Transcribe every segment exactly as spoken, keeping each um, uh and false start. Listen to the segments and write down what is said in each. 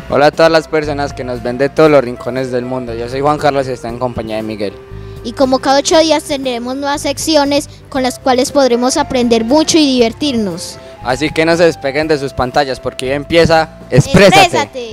Hola a todas las personas que nos ven de todos los rincones del mundo. Yo soy Juan Carlos y estoy en compañía de Miguel. Y como cada ocho días tendremos nuevas secciones con las cuales podremos aprender mucho y divertirnos. Así que no se despeguen de sus pantallas porque ya empieza Exprésate. ¡Exprésate!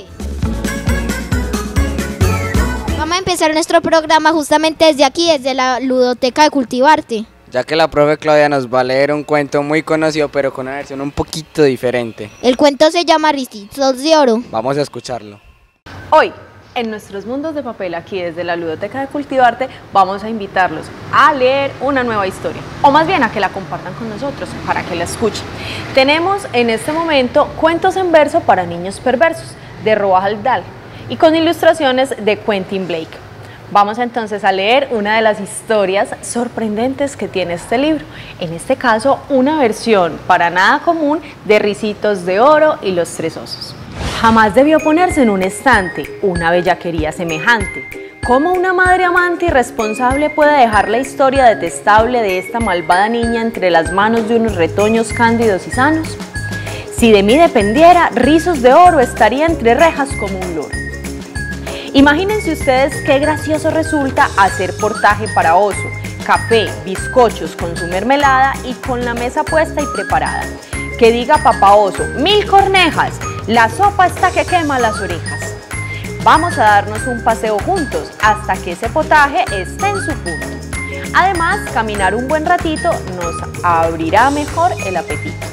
Vamos a empezar nuestro programa justamente desde aquí, desde la Ludoteca de Cultivarte. Ya que la profe Claudia nos va a leer un cuento muy conocido pero con una versión un poquito diferente. El cuento se llama Ricitos de Oro. Vamos a escucharlo. Hoy, en nuestros mundos de papel, aquí desde la Ludoteca de Cultivarte, vamos a invitarlos a leer una nueva historia, o más bien a que la compartan con nosotros, para que la escuchen. Tenemos en este momento cuentos en verso para niños perversos, de Roald Dahl, y con ilustraciones de Quentin Blake. Vamos entonces a leer una de las historias sorprendentes que tiene este libro, en este caso una versión para nada común de Ricitos de Oro y los Tres Osos. Jamás debió ponerse en un estante una bellaquería semejante. ¿Cómo una madre amante irresponsable puede dejar la historia detestable de esta malvada niña entre las manos de unos retoños cándidos y sanos? Si de mí dependiera, Rizos de Oro estaría entre rejas como un loro. Imagínense ustedes qué gracioso resulta hacer portaje para oso, café, bizcochos con su mermelada y con la mesa puesta y preparada. Que diga papá oso, mil cornejas, la sopa está que quema las orejas. Vamos a darnos un paseo juntos hasta que ese potaje esté en su punto. Además, caminar un buen ratito nos abrirá mejor el apetito.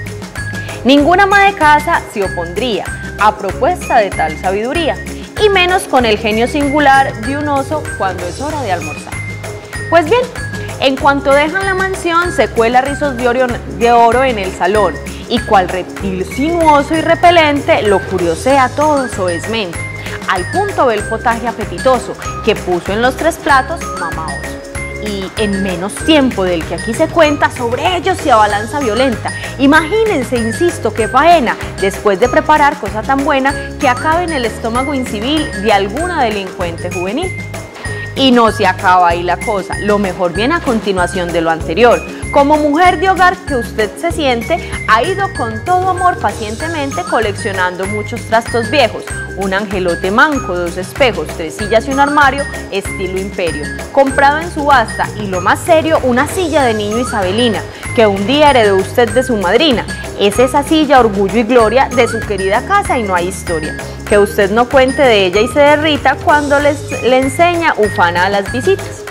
Ninguna ama de casa se opondría a propuesta de tal sabiduría, y menos con el genio singular de un oso cuando es hora de almorzar. Pues bien, en cuanto dejan la mansión, se cuela Rizos de Oro, de oro en el salón, y cual reptil sinuoso y repelente lo curiosea todo soezmente. Al punto ve el potaje apetitoso que puso en los tres platos mamá oso. Y en menos tiempo del que aquí se cuenta, sobre ellos se abalanza violenta. Imagínense, insisto, qué faena, después de preparar cosa tan buena que acabe en el estómago incivil de alguna delincuente juvenil. Y no se acaba ahí la cosa, lo mejor viene a continuación de lo anterior. Como mujer de hogar que usted se siente, ha ido con todo amor pacientemente coleccionando muchos trastos viejos, un angelote manco, dos espejos, tres sillas y un armario estilo imperio, comprado en subasta, y lo más serio, una silla de niño isabelina, que un día heredó usted de su madrina. Es esa silla orgullo y gloria de su querida casa y no hay historia que usted no cuente de ella y se derrita cuando les, le enseña ufana a las visitas.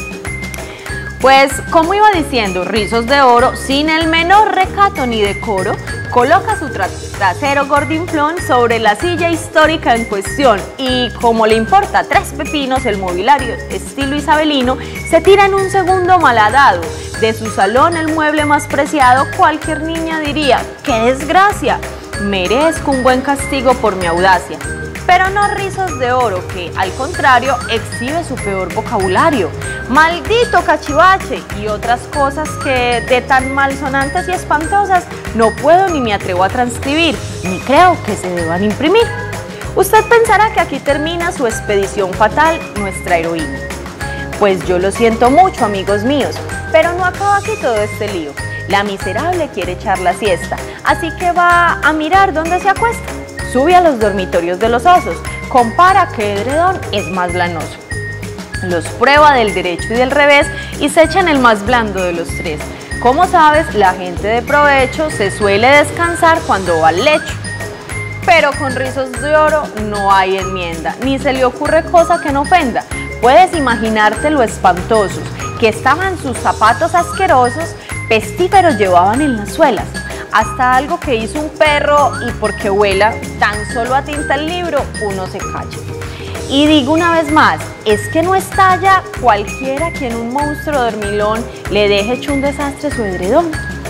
Pues, como iba diciendo, Rizos de Oro, sin el menor recato ni decoro, coloca su tra trasero gordinflón sobre la silla histórica en cuestión y, como le importa tres pepinos el mobiliario estilo isabelino, se tira en un segundo malhadado. De su salón el mueble más preciado, cualquier niña diría, ¡qué desgracia! Merezco un buen castigo por mi audacia. Pero no Rizos de Oro, que al contrario exhibe su peor vocabulario. Maldito cachivache y otras cosas que de tan malsonantes y espantosas no puedo ni me atrevo a transcribir, ni creo que se deban imprimir. Usted pensará que aquí termina su expedición fatal, nuestra heroína. Pues yo lo siento mucho, amigos míos, pero no acaba aquí todo este lío. La miserable quiere echar la siesta, así que va a mirar dónde se acuesta. Sube a los dormitorios de los osos, compara qué edredón es más lanoso. Los prueba del derecho y del revés y se echan el más blando de los tres. Como sabes, la gente de provecho se suele descansar cuando va al lecho. Pero con Rizos de Oro no hay enmienda, ni se le ocurre cosa que no ofenda. Puedes imaginarte lo espantosos que estaban sus zapatos asquerosos, pestíferos llevaban en las suelas. Hasta algo que hizo un perro y porque vuela, tan solo atinta el libro, uno se calla. Y digo una vez más, es que no estalla cualquiera quien un monstruo dormilón le deje hecho un desastre su edredón.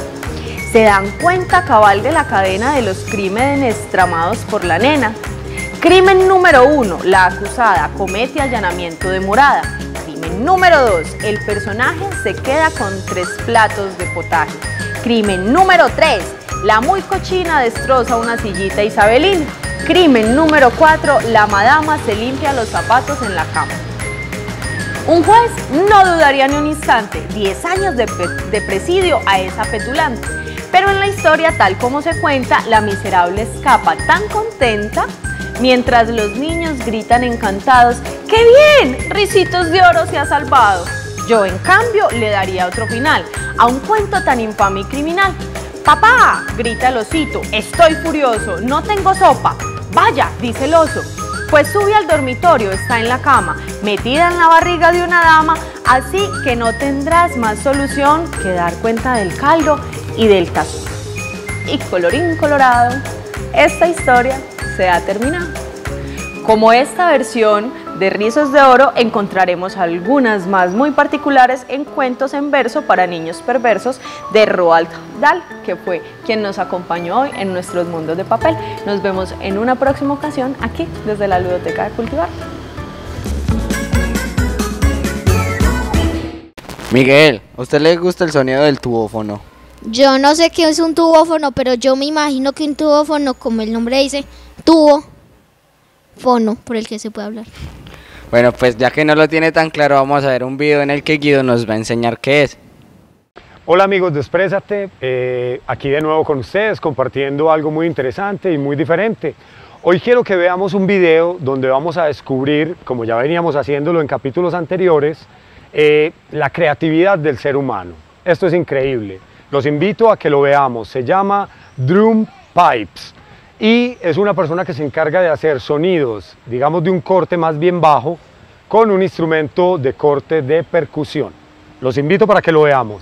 Se dan cuenta cabal de la cadena de los crímenes tramados por la nena. Crimen número uno, la acusada comete allanamiento de morada. Crimen número dos, el personaje se queda con tres platos de potaje. Crimen número tres, la muy cochina destroza una sillita isabelina. Crimen número cuatro, la madama se limpia los zapatos en la cama. Un juez no dudaría ni un instante, diez años de, de presidio a esa petulante. Pero en la historia, tal como se cuenta, la miserable escapa tan contenta, mientras los niños gritan encantados, ¡qué bien! Ricitos de Oro se ha salvado. Yo, en cambio, le daría otro final a un cuento tan infame y criminal. ¡Papá!, grita el osito, estoy furioso, no tengo sopa. Vaya, dice el oso, pues sube al dormitorio, está en la cama, metida en la barriga de una dama, así que no tendrás más solución que dar cuenta del caldo y del tazón. Y colorín colorado, esta historia se ha terminado. Como esta versión de Rizos de Oro, encontraremos algunas más muy particulares en Cuentos en Verso para Niños Perversos de Roald Dahl, que fue quien nos acompañó hoy en nuestros mundos de papel. Nos vemos en una próxima ocasión aquí desde la Ludoteca de Cultivarte. Miguel, ¿a usted le gusta el sonido del tubófono? Yo no sé qué es un tubófono, pero yo me imagino que un tubófono, como el nombre dice, tubo, fono, por el que se puede hablar. Bueno, pues ya que no lo tiene tan claro, vamos a ver un video en el que Guido nos va a enseñar qué es. Hola amigos de Exprésate, eh, aquí de nuevo con ustedes compartiendo algo muy interesante y muy diferente. Hoy quiero que veamos un video donde vamos a descubrir, como ya veníamos haciéndolo en capítulos anteriores, eh, la creatividad del ser humano. Esto es increíble, los invito a que lo veamos. Se llama Drum Pipes y es una persona que se encarga de hacer sonidos, digamos de un corte más bien bajo, con un instrumento de corte de percusión. Los invito para que lo veamos.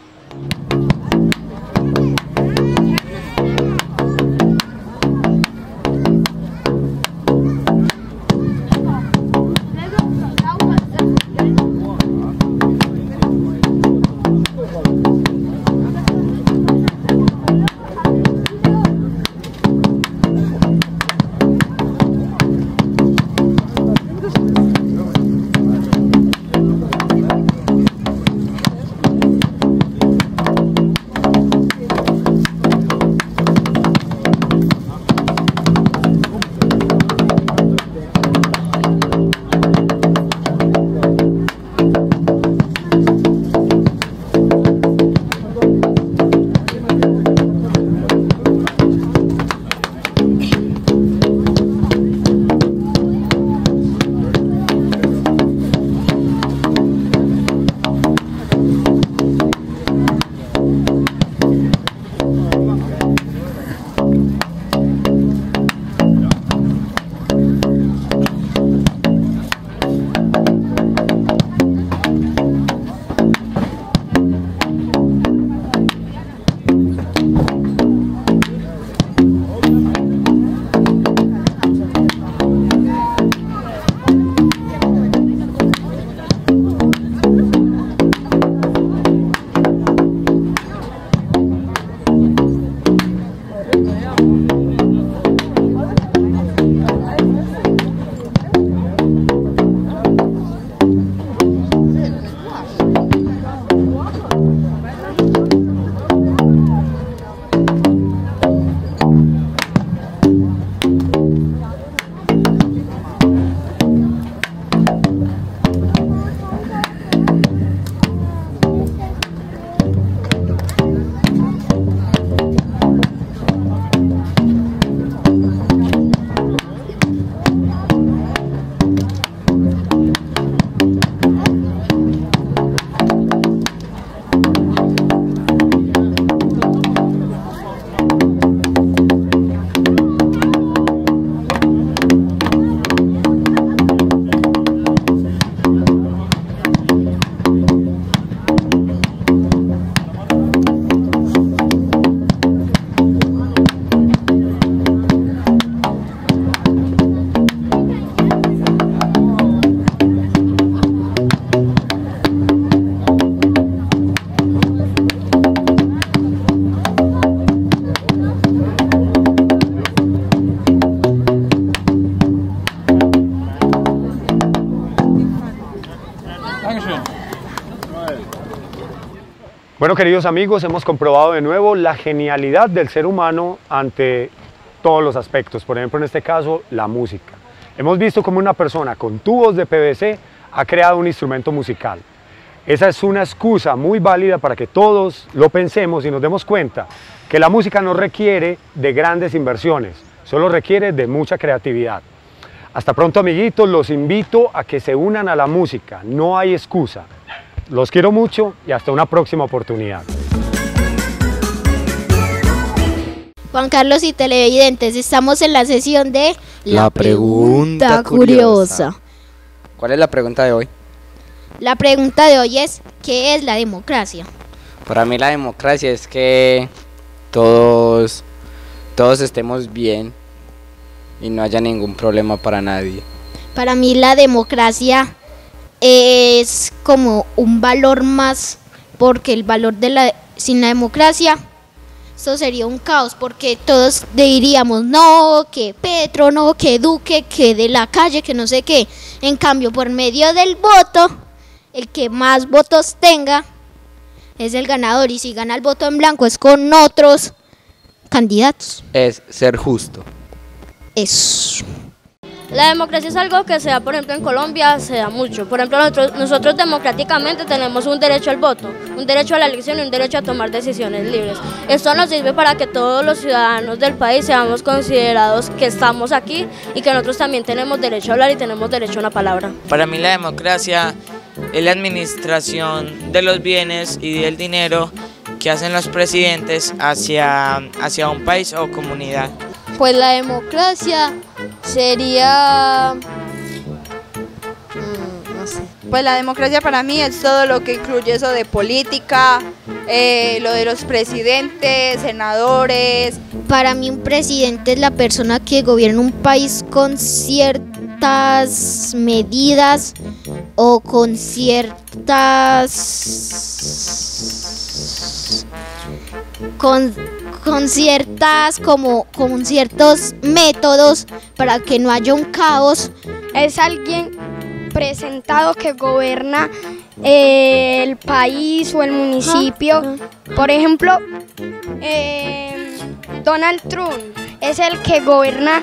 Bueno, queridos amigos, hemos comprobado de nuevo la genialidad del ser humano ante todos los aspectos, por ejemplo en este caso la música. Hemos visto cómo una persona con tubos de P V C ha creado un instrumento musical. Esa es una excusa muy válida para que todos lo pensemos y nos demos cuenta que la música no requiere de grandes inversiones, solo requiere de mucha creatividad. Hasta pronto, amiguitos, los invito a que se unan a la música, no hay excusa. Los quiero mucho y hasta una próxima oportunidad. Juan Carlos y televidentes, estamos en la sesión de La pregunta curiosa. ¿Cuál es la pregunta de hoy? La pregunta de hoy es, ¿qué es la democracia? Para mí la democracia es que todos, todos estemos bien y no haya ningún problema para nadie. Para mí la democracia es como un valor más, porque el valor de la sin la democracia, esto sería un caos, porque todos diríamos, no, que Petro, no, que Duque, que de la calle, que no sé qué. En cambio, por medio del voto, el que más votos tenga es el ganador, y si gana el voto en blanco es con otros candidatos. Es ser justo. Eso. La democracia es algo que se da, por ejemplo, en Colombia se da mucho. Por ejemplo, nosotros, nosotros democráticamente tenemos un derecho al voto, un derecho a la elección y un derecho a tomar decisiones libres. Esto nos sirve para que todos los ciudadanos del país seamos considerados que estamos aquí y que nosotros también tenemos derecho a hablar y tenemos derecho a una palabra. Para mí la democracia es la administración de los bienes y del dinero que hacen los presidentes hacia, hacia un país o comunidad. Pues la democracia sería, no sé. Pues la democracia para mí es todo lo que incluye eso de política, eh, lo de los presidentes, senadores. Para mí un presidente es la persona que gobierna un país con ciertas medidas o con ciertas con con ciertas como con ciertos métodos para que no haya un caos. Es alguien presentado que gobierna eh, el país o el municipio. Por ejemplo, eh, Donald Trump es el que gobierna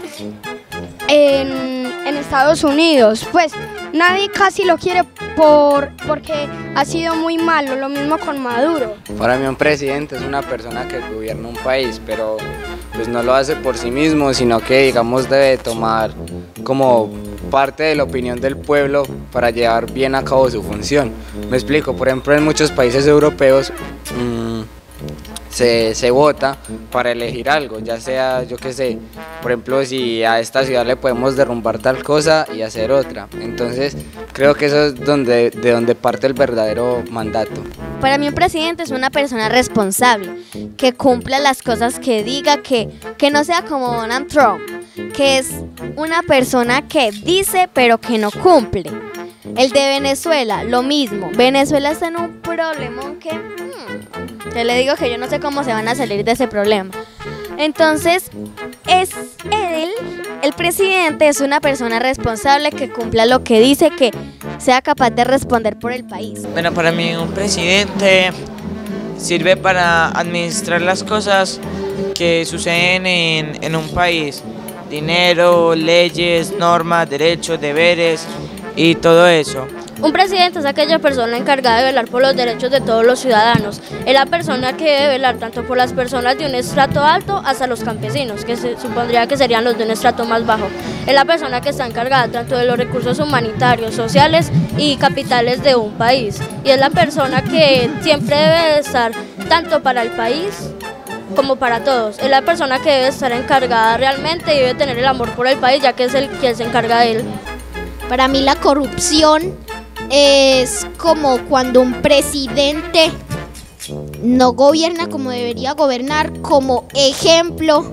en, en Estados Unidos. Pues nadie casi lo quiere por, porque ha sido muy malo, lo mismo con Maduro. Para mí un presidente es una persona que gobierna un país, pero pues no lo hace por sí mismo, sino que digamos debe tomar como parte de la opinión del pueblo para llevar bien a cabo su función. Me explico, por ejemplo en muchos países europeos mmm, Se, se vota para elegir algo, ya sea, yo qué sé, por ejemplo, si a esta ciudad le podemos derrumbar tal cosa y hacer otra. Entonces, creo que eso es donde, de donde parte el verdadero mandato. Para mí un presidente es una persona responsable, que cumpla las cosas que diga, que, que no sea como Donald Trump, que es una persona que dice pero que no cumple. El de Venezuela, lo mismo. Venezuela está en un problemón que... Hmm, yo le digo que yo no sé cómo se van a salir de ese problema. Entonces, es él, el presidente, es una persona responsable que cumpla lo que dice, que sea capaz de responder por el país. Bueno, para mí un presidente sirve para administrar las cosas que suceden en, en un país. Dinero, leyes, normas, derechos, deberes y todo eso. Un presidente es aquella persona encargada de velar por los derechos de todos los ciudadanos. Es la persona que debe velar tanto por las personas de un estrato alto hasta los campesinos, que se supondría que serían los de un estrato más bajo. Es la persona que está encargada tanto de los recursos humanitarios, sociales y capitales de un país. Y es la persona que siempre debe estar tanto para el país como para todos. Es la persona que debe estar encargada realmente y debe tener el amor por el país, ya que es el que se encarga de él. Para mí la corrupción es como cuando un presidente no gobierna como debería gobernar. Como ejemplo,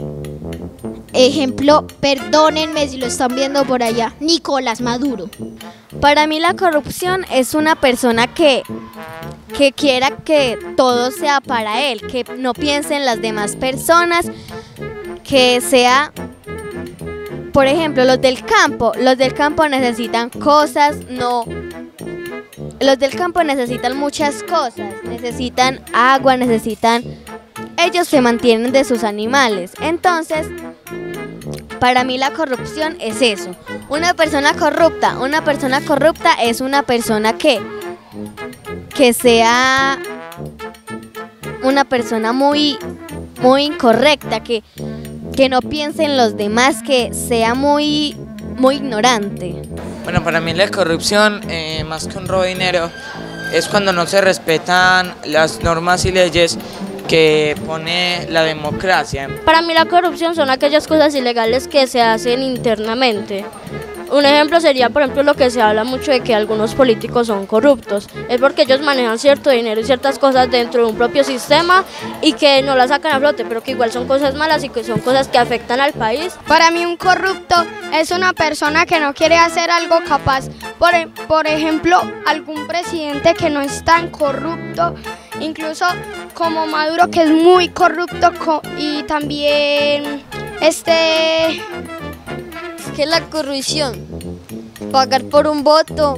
ejemplo, perdónenme si lo están viendo por allá, Nicolás Maduro. Para mí la corrupción es una persona que, que quiera que todo sea para él, que no piense en las demás personas, que sea... Por ejemplo, los del campo, los del campo necesitan cosas, no, los del campo necesitan muchas cosas, necesitan agua, necesitan, ellos se mantienen de sus animales. Entonces, para mí la corrupción es eso, una persona corrupta, una persona corrupta es una persona que, que sea una persona muy, muy incorrecta, que que no piense en los demás, que sea muy, muy ignorante. Bueno, para mí la corrupción, eh, más que un robo de dinero, es cuando no se respetan las normas y leyes que pone la democracia. Para mí la corrupción son aquellas cosas ilegales que se hacen internamente. Un ejemplo sería, por ejemplo, lo que se habla mucho de que algunos políticos son corruptos. Es porque ellos manejan cierto dinero y ciertas cosas dentro de un propio sistema y que no las sacan a flote, pero que igual son cosas malas y que son cosas que afectan al país. Para mí un corrupto es una persona que no quiere hacer algo capaz. Por, por ejemplo, algún presidente que no es tan corrupto, incluso como Maduro, que es muy corrupto, y también este... ¿Qué es la corrupción? Pagar por un voto.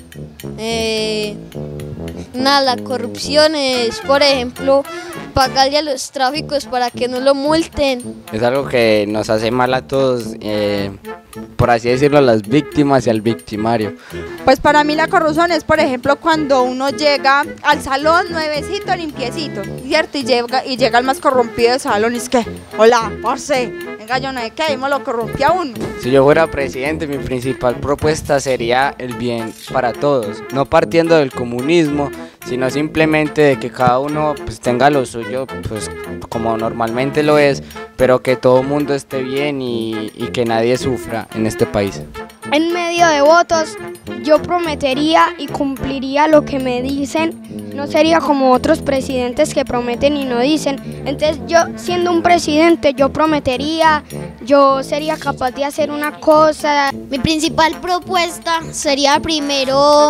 Eh, nada, la corrupción es, por ejemplo, pagarle a los tráficos para que no lo multen. Es algo que nos hace mal a todos, eh, por así decirlo, a las víctimas y al victimario. Pues para mí la corrupción es, por ejemplo, cuando uno llega al salón nuevecito, limpiecito, ¿cierto? Y llega, y llega el más corrompido del salón y es que, hola, parce, venga, yo no sé qué, y me lo corrompí a uno. Si yo fuera presidente, mi principal propuesta sería el bien para todos, no partiendo del comunismo, sino simplemente de que cada uno pues, tenga lo suyo, pues como normalmente lo es, pero que todo el mundo esté bien y, y que nadie sufra en este país. En medio de votos, yo prometería y cumpliría lo que me dicen. No sería como otros presidentes que prometen y no dicen. Entonces yo, siendo un presidente, yo prometería, yo sería capaz de hacer una cosa. Mi principal propuesta sería primero,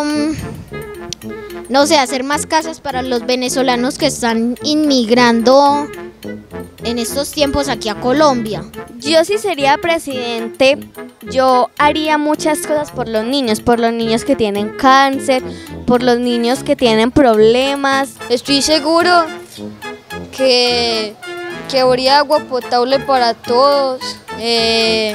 no sé, hacer más casas para los venezolanos que están inmigrando en estos tiempos aquí a Colombia. Yo si sería presidente, yo haría muchas cosas por los niños, por los niños que tienen cáncer, por los niños que tienen problemas. Estoy seguro que, que habría agua potable para todos, eh,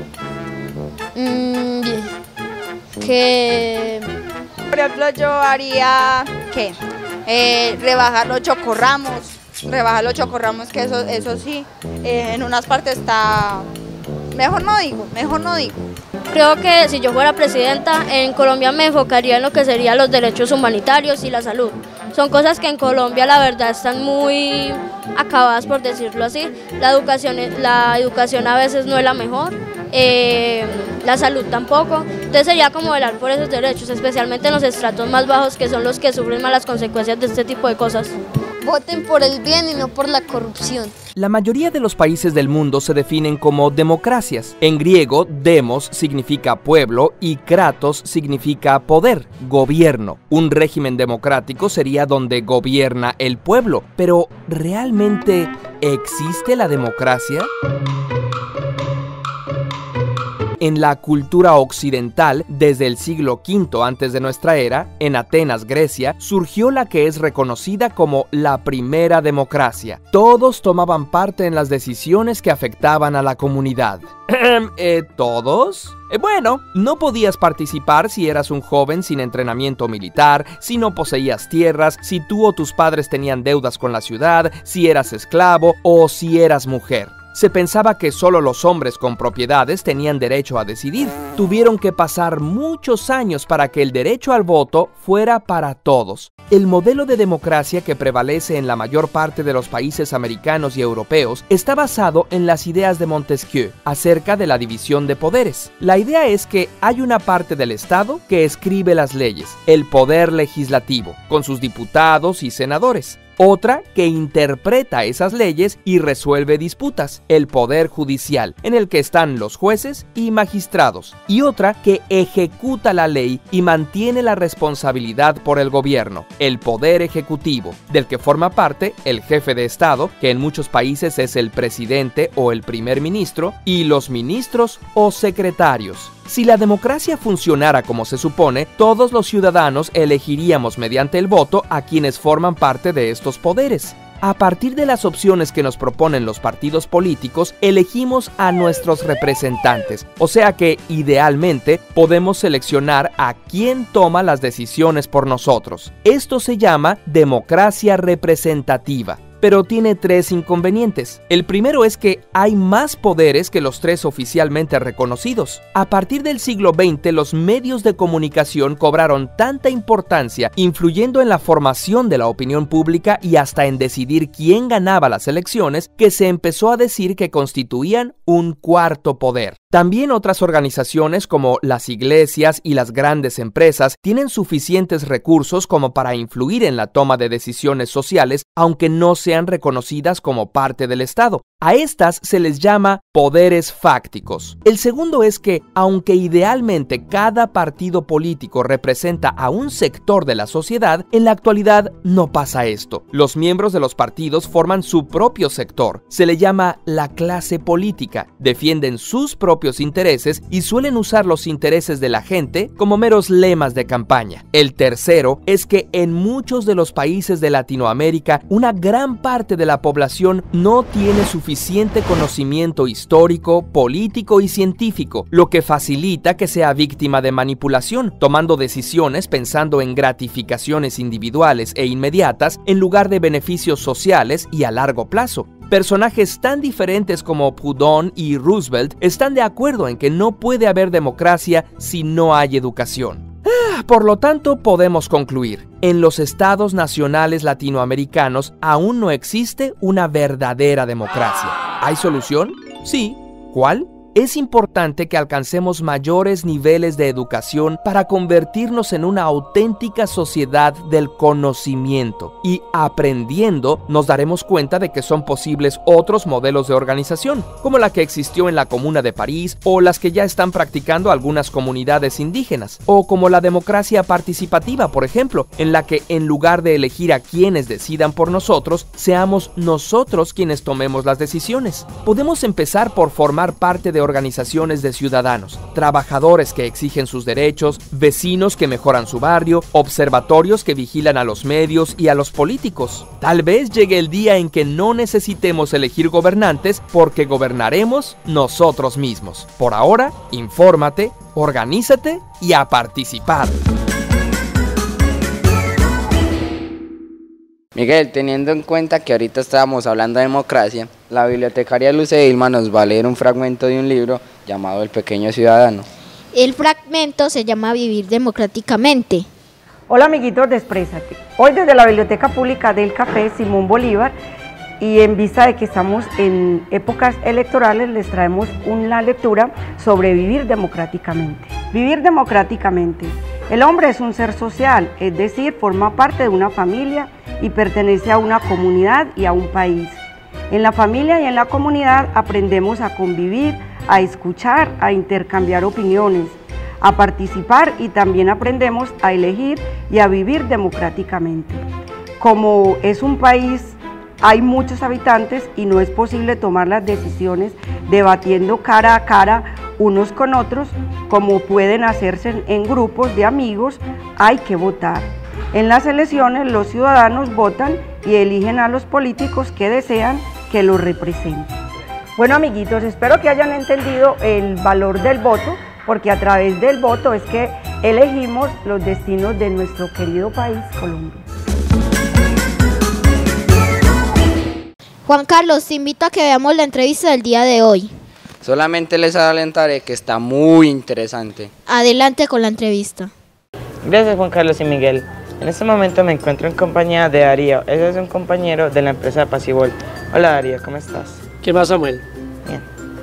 mmm, que... Por ejemplo, yo haría, ¿qué? Eh, rebajar los chocorramos. Rebajar los chocorramos, que eso, eso sí, eh, en unas partes está... Mejor no digo, mejor no digo. Creo que si yo fuera presidenta, en Colombia me enfocaría en lo que serían los derechos humanitarios y la salud. Son cosas que en Colombia la verdad están muy acabadas, por decirlo así. La educación, la educación a veces no es la mejor, eh, la salud tampoco. Entonces sería como velar por esos derechos, especialmente en los estratos más bajos, que son los que sufren más las consecuencias de este tipo de cosas. Voten por el bien y no por la corrupción. La mayoría de los países del mundo se definen como democracias. En griego, demos significa pueblo y kratos significa poder, gobierno. Un régimen democrático sería donde gobierna el pueblo. Pero, ¿realmente existe la democracia? En la cultura occidental, desde el siglo quinto antes de nuestra era, en Atenas, Grecia, surgió la que es reconocida como la primera democracia. Todos tomaban parte en las decisiones que afectaban a la comunidad. eh, ¿Todos? Eh, bueno, no podías participar si eras un joven sin entrenamiento militar, si no poseías tierras, si tú o tus padres tenían deudas con la ciudad, si eras esclavo o si eras mujer. Se pensaba que solo los hombres con propiedades tenían derecho a decidir. Tuvieron que pasar muchos años para que el derecho al voto fuera para todos. El modelo de democracia que prevalece en la mayor parte de los países americanos y europeos está basado en las ideas de Montesquieu acerca de la división de poderes. La idea es que hay una parte del Estado que escribe las leyes, el poder legislativo, con sus diputados y senadores. Otra que interpreta esas leyes y resuelve disputas, el poder judicial, en el que están los jueces y magistrados. Y otra que ejecuta la ley y mantiene la responsabilidad por el gobierno, el poder ejecutivo, del que forma parte el jefe de Estado, que en muchos países es el presidente o el primer ministro, y los ministros o secretarios. Si la democracia funcionara como se supone, todos los ciudadanos elegiríamos mediante el voto a quienes forman parte de estos poderes. A partir de las opciones que nos proponen los partidos políticos, elegimos a nuestros representantes, o sea que, idealmente, podemos seleccionar a quién toma las decisiones por nosotros. Esto se llama democracia representativa. pero tiene tres inconvenientes. El primero es que hay más poderes que los tres oficialmente reconocidos. A partir del siglo veinte, los medios de comunicación cobraron tanta importancia, influyendo en la formación de la opinión pública y hasta en decidir quién ganaba las elecciones, que se empezó a decir que constituían un cuarto poder. También otras organizaciones como las iglesias y las grandes empresas tienen suficientes recursos como para influir en la toma de decisiones sociales, aunque no sean reconocidas como parte del Estado. A estas se les llama poderes fácticos. El segundo es que, aunque idealmente cada partido político representa a un sector de la sociedad, en la actualidad no pasa esto. Los miembros de los partidos forman su propio sector. Se le llama la clase política, defienden sus propios intereses y suelen usar los intereses de la gente como meros lemas de campaña. El tercero es que en muchos de los países de Latinoamérica, una gran parte de la población no tiene suficiente conocimiento histórico, político y científico, lo que facilita que sea víctima de manipulación, tomando decisiones pensando en gratificaciones individuales e inmediatas en lugar de beneficios sociales y a largo plazo. Personajes tan diferentes como Proudhon y Roosevelt están de acuerdo en que no puede haber democracia si no hay educación. Por lo tanto, podemos concluir, en los estados nacionales latinoamericanos aún no existe una verdadera democracia. ¿Hay solución? Sí. ¿Cuál? Es importante que alcancemos mayores niveles de educación para convertirnos en una auténtica sociedad del conocimiento. Y aprendiendo, nos daremos cuenta de que son posibles otros modelos de organización, como la que existió en la Comuna de París, o las que ya están practicando algunas comunidades indígenas, o como la democracia participativa, por ejemplo, en la que en lugar de elegir a quienes decidan por nosotros, seamos nosotros quienes tomemos las decisiones. Podemos empezar por formar parte de organizaciones de ciudadanos, trabajadores que exigen sus derechos, vecinos que mejoran su barrio, observatorios que vigilan a los medios y a los políticos. Tal vez llegue el día en que no necesitemos elegir gobernantes porque gobernaremos nosotros mismos. Por ahora, infórmate, organízate y a participar. Miguel, teniendo en cuenta que ahorita estábamos hablando de democracia, la bibliotecaria Luce Dilma nos va a leer un fragmento de un libro llamado El Pequeño Ciudadano. El fragmento se llama Vivir Democráticamente. Hola amiguitos de Exprésate. Hoy desde la Biblioteca Pública del Café Simón Bolívar y en vista de que estamos en épocas electorales les traemos una lectura sobre vivir democráticamente. Vivir democráticamente. El hombre es un ser social, es decir, forma parte de una familia y pertenece a una comunidad y a un país. En la familia y en la comunidad aprendemos a convivir, a escuchar, a intercambiar opiniones, a participar y también aprendemos a elegir y a vivir democráticamente. Como es un país, hay muchos habitantes y no es posible tomar las decisiones debatiendo cara a cara unos con otros, como pueden hacerse en grupos de amigos, hay que votar. En las elecciones los ciudadanos votan y eligen a los políticos que desean que los representen. Bueno amiguitos, espero que hayan entendido el valor del voto, porque a través del voto es que elegimos los destinos de nuestro querido país, Colombia. Juan Carlos, te invito a que veamos la entrevista del día de hoy. Solamente les adelantaré que está muy interesante. Adelante con la entrevista. Gracias Juan Carlos y Miguel. En este momento me encuentro en compañía de Darío. Ese es un compañero de la empresa Pacibol. Hola Darío, ¿cómo estás? ¿Qué más, Samuel? Bien.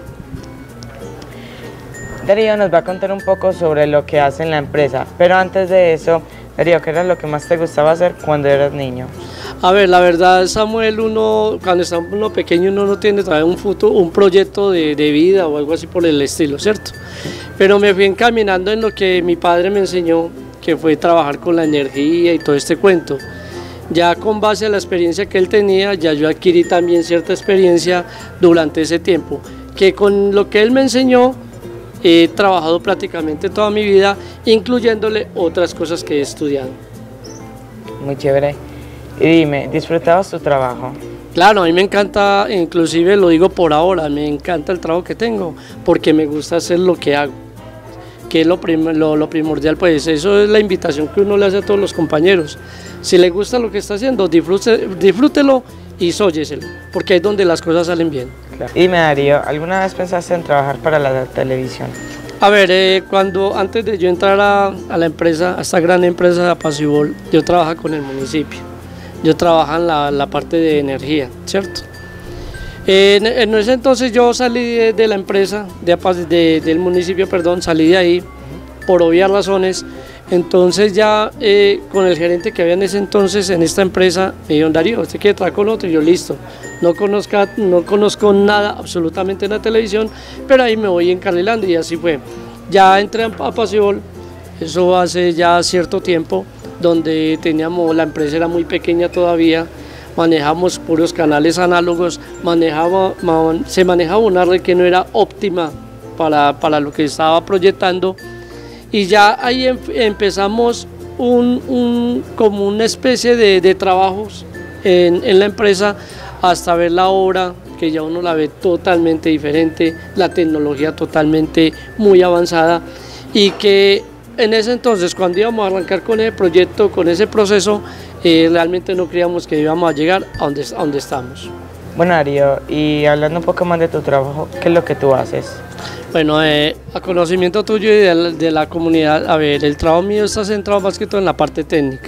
Darío nos va a contar un poco sobre lo que hace en la empresa, pero antes de eso, Darío, ¿qué era lo que más te gustaba hacer cuando eras niño? A ver, la verdad, Samuel, uno cuando está uno pequeño uno no tiene todavía un futuro, un proyecto de, de vida o algo así por el estilo, ¿cierto? Pero me fui encaminando en lo que mi padre me enseñó, que fue trabajar con la energía y todo este cuento. Ya con base a la experiencia que él tenía, ya yo adquirí también cierta experiencia durante ese tiempo, que con lo que él me enseñó he trabajado prácticamente toda mi vida, incluyéndole otras cosas que he estudiado. Muy chévere. Y dime, ¿disfrutabas tu trabajo? Claro, a mí me encanta, inclusive lo digo por ahora, me encanta el trabajo que tengo, porque me gusta hacer lo que hago, que es lo, prim lo, lo primordial, pues eso es la invitación que uno le hace a todos los compañeros. Si le gusta lo que está haciendo, disfrute, disfrútelo y sóyeselo, porque es donde las cosas salen bien. Claro. Y me Darío, ¿alguna vez pensaste en trabajar para la televisión? A ver, eh, cuando antes de yo entrar a, a la empresa, a esta gran empresa de Apacibol, yo trabajaba con el municipio, yo trabajaba en la, la parte de energía, ¿cierto? Eh, en, en ese entonces yo salí de, de la empresa, de, de, del municipio, perdón, salí de ahí por obvias razones. Entonces ya eh, con el gerente que había en ese entonces en esta empresa, me dijeron, Darío, ¿usted quiere trabajar con otro? Y yo, listo, no, conozca, no conozco nada absolutamente en la televisión, pero ahí me voy encarrilando y así fue. Ya entré a Apacibol, eso hace ya cierto tiempo, donde teníamos, la empresa era muy pequeña todavía, manejamos puros canales análogos, manejaba, man, se manejaba una red que no era óptima para, para lo que estaba proyectando. Y ya ahí em empezamos un, un, como una especie de, de trabajos en, en la empresa hasta ver la obra, que ya uno la ve totalmente diferente, la tecnología totalmente muy avanzada y que en ese entonces cuando íbamos a arrancar con ese proyecto, con ese proceso, eh, realmente no creíamos que íbamos a llegar a donde, a donde estamos. Bueno Darío, y hablando un poco más de tu trabajo, ¿qué es lo que tú haces? Bueno, eh, a conocimiento tuyo y de la, de la comunidad, a ver, el trabajo mío está centrado más que todo en la parte técnica.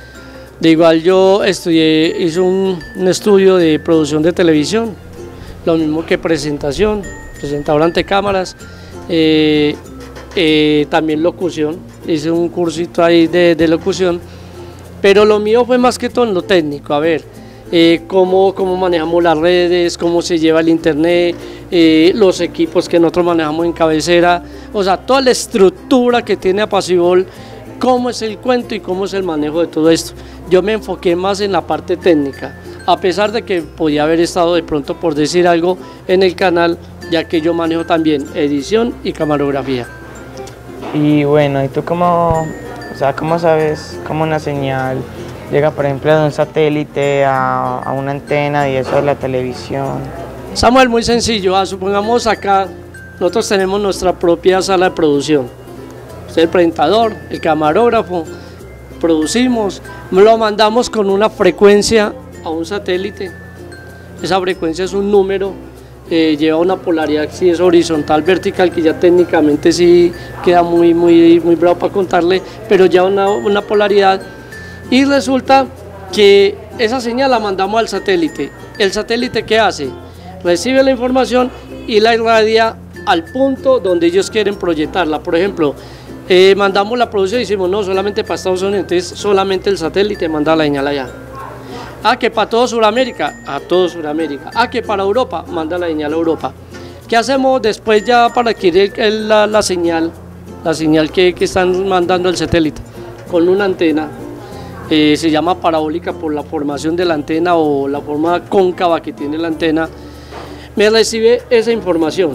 De igual yo estudié, hice un, un estudio de producción de televisión, lo mismo que presentación, presentador ante cámaras, eh, eh, también locución, hice un cursito ahí de, de locución, pero lo mío fue más que todo en lo técnico, a ver, eh, cómo, cómo manejamos las redes, cómo se lleva el internet, eh, los equipos que nosotros manejamos en cabecera, o sea, toda la estructura que tiene Apacibol, cómo es el cuento y cómo es el manejo de todo esto. Yo me enfoqué más en la parte técnica, a pesar de que podía haber estado de pronto por decir algo en el canal, ya que yo manejo también edición y camarografía. Y bueno, ¿y tú cómo, o sea, cómo sabes cómo una señal llega, por ejemplo, de un satélite a, a una antena y eso de la televisión? Samuel, muy sencillo, ah, supongamos acá, nosotros tenemos nuestra propia sala de producción. Usted es el presentador, el camarógrafo, producimos, lo mandamos con una frecuencia a un satélite. Esa frecuencia es un número, eh, lleva una polaridad, si es horizontal, vertical, que ya técnicamente sí queda muy, muy, muy bravo para contarle, pero ya una, una polaridad. Y resulta que esa señal la mandamos al satélite. ¿El satélite qué hace? Recibe la información y la irradia al punto donde ellos quieren proyectarla. Por ejemplo, eh, mandamos la producción y decimos, no, solamente para Estados Unidos, entonces solamente el satélite manda la señal allá. Ah, que para todo Sudamérica, a todo Sudamérica. Ah, que para Europa, manda la señal a Europa. ¿Qué hacemos después ya para adquirir el, la, la señal, la señal que, que están mandando el satélite? Con una antena. Eh, se llama parabólica por la formación de la antena o la forma cóncava que tiene la antena, me recibe esa información.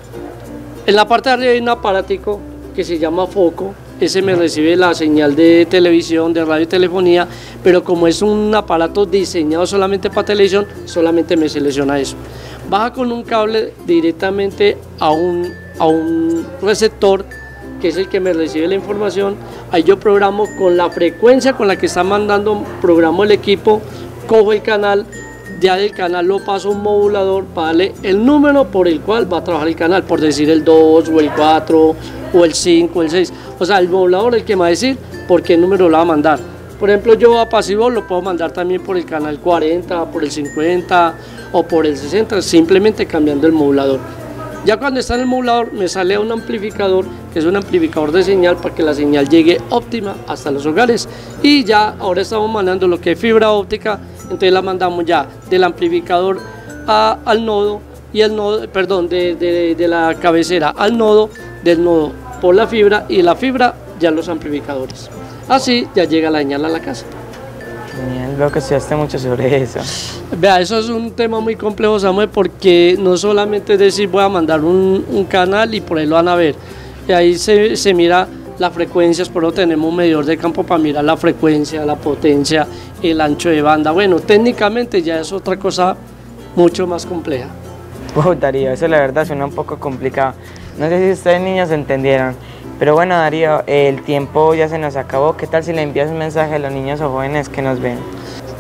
En la parte de arriba hay un aparatico que se llama foco, ese me recibe la señal de televisión, de radio y telefonía, pero como es un aparato diseñado solamente para televisión, solamente me selecciona eso. Baja con un cable directamente a un, a un receptor, que es el que me recibe la información. Ahí yo programo con la frecuencia con la que está mandando, programo el equipo, cojo el canal, ya del canal lo paso a un modulador para darle el número por el cual va a trabajar el canal, por decir el dos o el cuatro o el cinco o el seis. O sea, el modulador es el que me va a decir por qué número lo va a mandar. Por ejemplo, yo a Apacibol lo puedo mandar también por el canal cuarenta, por el cincuenta o por el sesenta, simplemente cambiando el modulador. Ya cuando está en el modulador me sale un amplificador, que es un amplificador de señal para que la señal llegue óptima hasta los hogares. Y ya ahora estamos mandando lo que es fibra óptica, entonces la mandamos ya del amplificador a, al nodo, y el nodo, perdón, de, de, de la cabecera al nodo, del nodo por la fibra y la fibra ya los amplificadores. Así ya llega la señal a la casa. Genial, veo que estudiaste mucho sobre eso. Vea, eso es un tema muy complejo, Samuel, porque no solamente es decir voy a mandar un, un canal y por ahí lo van a ver. Y ahí se, se mira las frecuencias, por eso tenemos un medidor de campo para mirar la frecuencia, la potencia, el ancho de banda. Bueno, técnicamente ya es otra cosa mucho más compleja. Wow, Darío, eso la verdad suena un poco complicado. No sé si ustedes niños entendieron. Pero bueno, Darío, el tiempo ya se nos acabó. ¿Qué tal si le envías un mensaje a los niños o jóvenes que nos ven?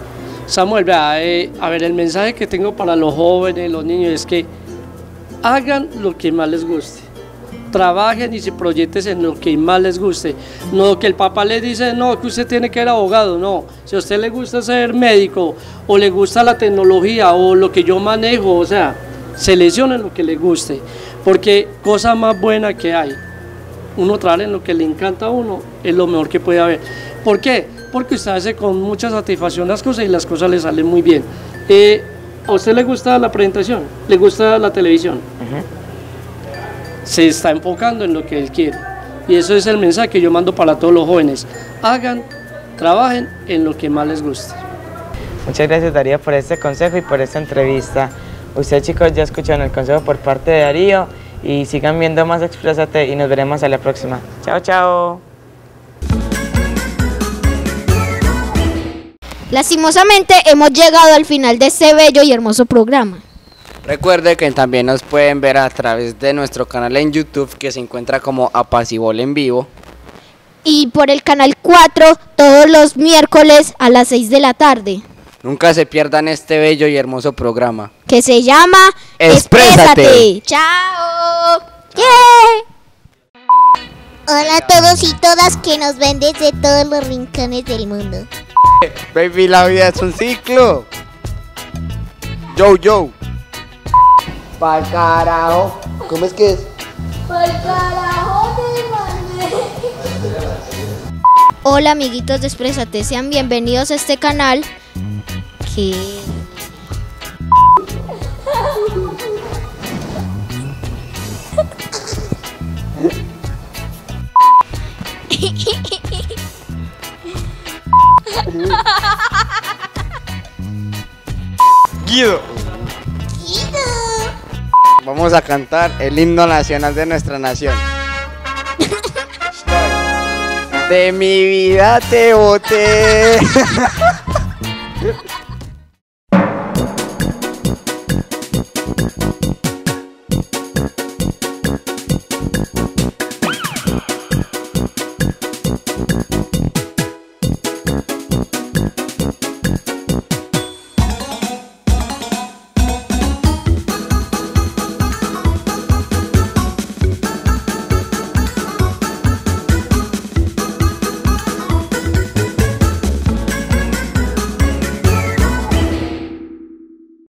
Samuel, vea, eh, a ver, el mensaje que tengo para los jóvenes, los niños, es que hagan lo que más les guste. Trabajen y se proyecten en lo que más les guste. No que el papá les dice, no, que usted tiene que ser abogado, no. Si a usted le gusta ser médico, o le gusta la tecnología, o lo que yo manejo, o sea, seleccionen lo que les guste. Porque cosa más buena que hay, uno trabajar en lo que le encanta a uno, es lo mejor que puede haber. ¿Por qué? Porque usted hace con mucha satisfacción las cosas y las cosas le salen muy bien. Eh, ¿A usted le gusta la presentación? ¿Le gusta la televisión? Uh-huh. Se está enfocando en lo que él quiere. Y eso es el mensaje que yo mando para todos los jóvenes. Hagan, trabajen en lo que más les guste. Muchas gracias, Darío, por este consejo y por esta entrevista. Ustedes, chicos, ya escucharon el consejo por parte de Darío y sigan viendo más Exprésate y nos veremos a la próxima. Chao, chao. Lastimosamente hemos llegado al final de este bello y hermoso programa. Recuerde que también nos pueden ver a través de nuestro canal en YouTube, que se encuentra como Apacibol en Vivo. Y por el canal cuatro todos los miércoles a las seis de la tarde. Nunca se pierdan este bello y hermoso programa, que se llama Exprésate. Exprésate. ¡Chao! Yeah. Hola a todos y todas que nos ven desde todos los rincones del mundo. Baby, la vida es un ciclo. Yo, yo. Pa'l carajo. ¿Cómo es que es? Pa'l carajo de Hola, amiguitos de Exprésate, sean bienvenidos a este canal que... Guido. Guido. Vamos a cantar el himno nacional de nuestra nación. De mi vida te boté.